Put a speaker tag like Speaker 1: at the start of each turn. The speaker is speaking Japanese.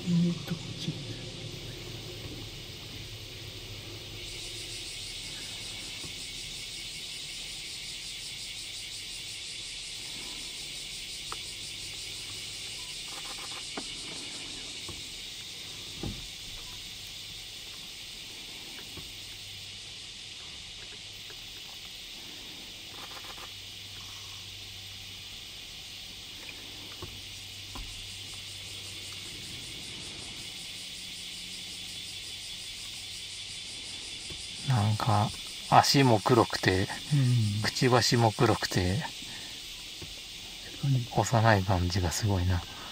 Speaker 1: こっち。
Speaker 2: なんか足も黒くて、くちばしも黒くて、幼い感じがすごいな。